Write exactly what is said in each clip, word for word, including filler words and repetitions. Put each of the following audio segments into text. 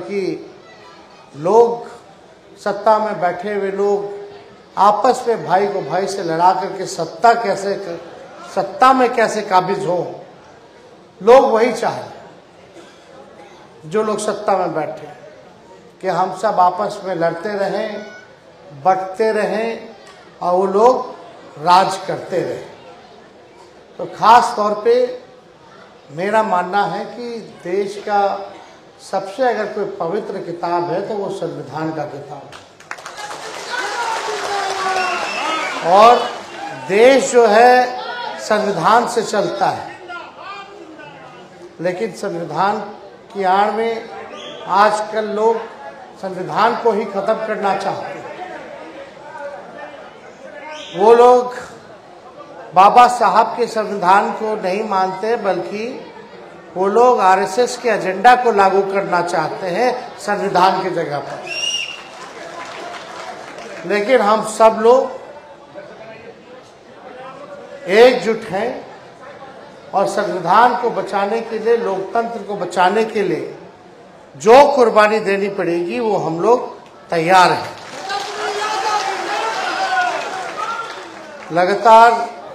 बल्कि लोग, सत्ता में बैठे हुए लोग आपस में भाई को भाई से लड़ा करके सत्ता कैसे सत्ता में कैसे काबिज हो, लोग वही चाहे जो लोग सत्ता में बैठे कि हम सब आपस में लड़ते रहें, बंटते रहें और वो लोग राज करते रहें। तो खास तौर पे मेरा मानना है कि देश का सबसे अगर कोई पवित्र किताब है तो वो संविधान का किताब है। और देश जो है संविधान से चलता है, लेकिन संविधान की आड़ में आजकल लोग संविधान को ही खत्म करना चाहते हैं। वो लोग बाबा साहब के संविधान को नहीं मानते, बल्कि वो लोग आरएसएस के एजेंडा को लागू करना चाहते हैं संविधान की जगह पर। लेकिन हम सब लोग एकजुट हैं और संविधान को बचाने के लिए, लोकतंत्र को बचाने के लिए जो कुर्बानी देनी पड़ेगी वो हम लोग तैयार हैं। लगातार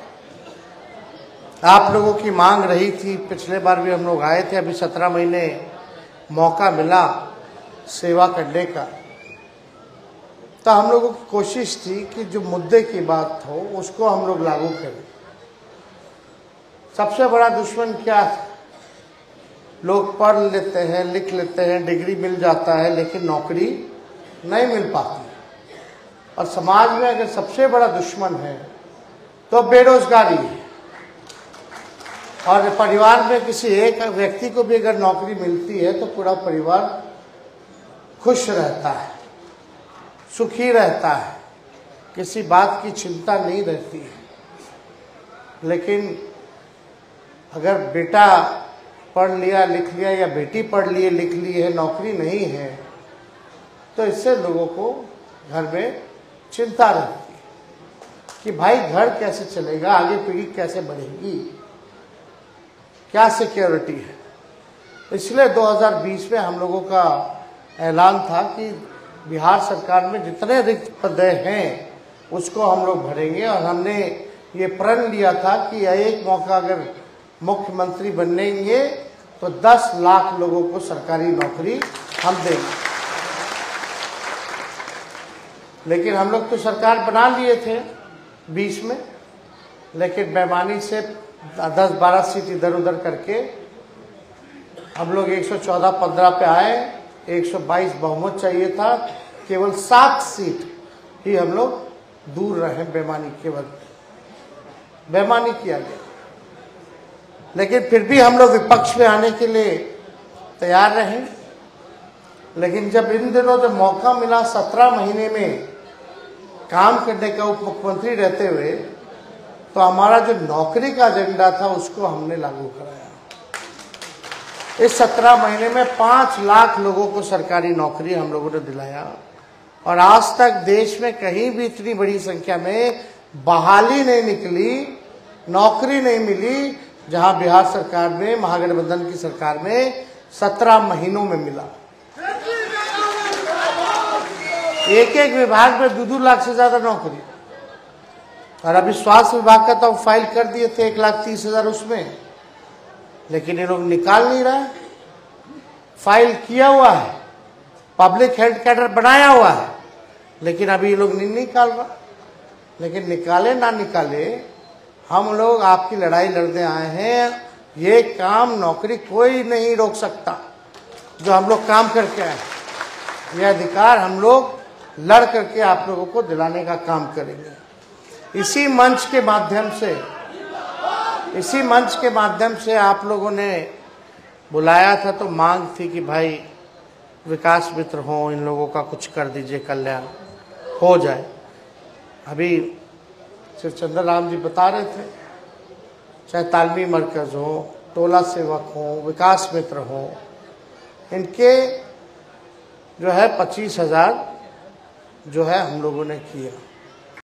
आप लोगों की मांग रही थी, पिछले बार भी हम लोग आए थे, अभी सत्रह महीने मौका मिला सेवा करने का, तो हम लोगों की कोशिश थी कि जो मुद्दे की बात हो उसको हम लोग लागू करें। सबसे बड़ा दुश्मन क्या था? लोग पढ़ लेते हैं, लिख लेते हैं, डिग्री मिल जाता है, लेकिन नौकरी नहीं मिल पाती। और समाज में अगर सबसे बड़ा दुश्मन है तो बेरोजगारी है। और परिवार में किसी एक व्यक्ति को भी अगर नौकरी मिलती है तो पूरा परिवार खुश रहता है, सुखी रहता है, किसी बात की चिंता नहीं रहती है। लेकिन अगर बेटा पढ़ लिया लिख लिया या बेटी पढ़ लिए लिख ली है, नौकरी नहीं है, तो इससे लोगों को घर में चिंता रहती है कि भाई घर कैसे चलेगा, आगे पीढ़ी कैसे बढ़ेगी, क्या सिक्योरिटी है। इसलिए दो हज़ार बीस में हम लोगों का ऐलान था कि बिहार सरकार में जितने रिक्त पद हैं उसको हम लोग भरेंगे। और हमने ये प्रण लिया था कि एक मौका अगर मुख्यमंत्री बनेंगे तो दस लाख लोगों को सरकारी नौकरी हम देंगे। लेकिन हम लोग तो सरकार बना लिए थे बीस में, लेकिन बेईमानी से दस बारह सीट इधर उधर करके हम लोग एक सौ चौदह पंद्रह पे आए। एक सौ बाईस बहुमत चाहिए था, केवल सात सीट ही हम लोग दूर रहे बेईमानी के वक्त। बेईमानी किया गया, लेकिन फिर भी हम लोग विपक्ष में आने के लिए तैयार रहे। लेकिन जब इन दिनों जब मौका मिला सत्रह महीने में काम करने का उप मुख्यमंत्री रहते हुए, तो हमारा जो नौकरी का एजेंडा था उसको हमने लागू कराया। इस सत्रह महीने में पांच लाख लोगों को सरकारी नौकरी हम लोगों ने दिलाया। और आज तक देश में कहीं भी इतनी बड़ी संख्या में बहाली नहीं निकली, नौकरी नहीं मिली, जहां बिहार सरकार में, महागठबंधन की सरकार में सत्रह महीनों में मिला। एक एक विभाग में दो दो लाख से ज्यादा नौकरी। और अभी स्वास्थ्य विभाग का तो फाइल कर दिए थे एक लाख तीस हजार उसमें, लेकिन ये लोग निकाल नहीं रहे। फाइल किया हुआ है, पब्लिक हेल्थ कैडर बनाया हुआ है, लेकिन अभी ये लोग नहीं निकाल रहा। लेकिन निकाले ना निकाले, हम लोग आपकी लड़ाई लड़ने आए हैं। ये काम नौकरी कोई नहीं रोक सकता जो हम लोग काम करके आए। ये अधिकार हम लोग लड़ करके आप लोगों को दिलाने का काम करेंगे। इसी मंच के माध्यम से इसी मंच के माध्यम से आप लोगों ने बुलाया था, तो मांग थी कि भाई विकास मित्र हो, इन लोगों का कुछ कर दीजिए, कल्याण हो जाए। अभी श्री चंद्र राम जी बता रहे थे, चाहे तालमी मरकज हो, टोला सेवक हो, विकास मित्र हो, इनके जो है पच्चीस हजार जो है हम लोगों ने किया।